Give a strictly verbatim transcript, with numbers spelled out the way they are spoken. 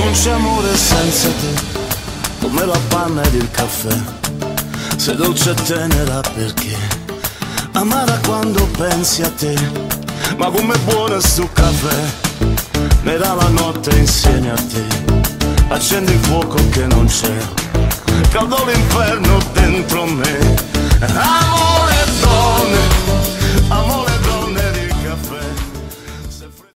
c'è amore senza te, come la panna ed il caffè. Sei dolce e tenera perché amara quando pensi a te, ma come buona sto caffè, nera la notte insieme a te. Accendi il fuoco che non c'è, caldo l'inferno dentro me. Amore e donne, amore